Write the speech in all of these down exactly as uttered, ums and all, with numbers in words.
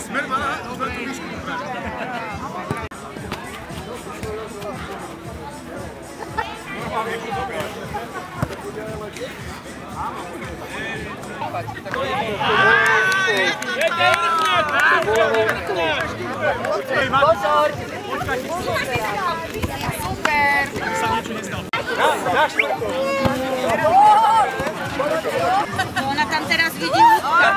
Smer má Albertu výšku. Pozor! Super! Sa niečo nestalo. Ona tam teraz vidí ľudka.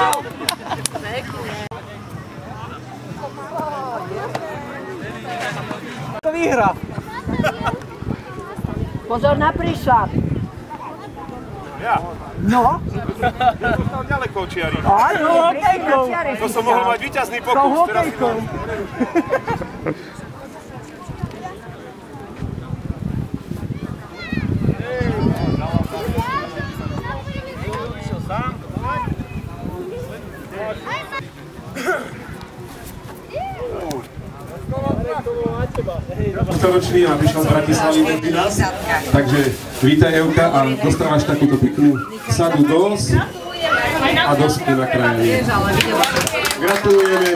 To vyhra. Pozor na príšľap. Ja? No. Ja som tam ďaleko od čiary. Áno, hokejkou. To som mohol mať víťazný pokus. Teraz si mám... Storočný a prišiel z Bratislavy medzi nás. Takže vítaj Evka a dostávaš takúto peknú sadu dos a dosku na krajine. Gratulujeme.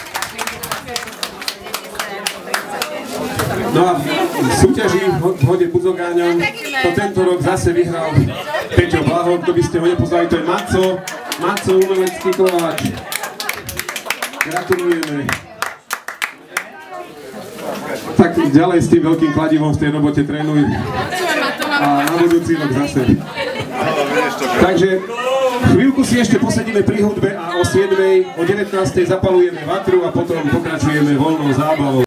No a v súťaži v hode budzogáňom to tento rok zase vyhral Peťo Blaho. Kto by ste ho nepoznali, to je Maco. Maco, umelecký koláč. Gratulujeme. Tak ďalej s tým veľkým kladivom v tej robote trénuj a na budúci rok zase. Takže chvíľku si ešte posedíme pri hudbe a o siedmej, o devätnástej zapalujeme vatru a potom pokračujeme voľnou zábavou.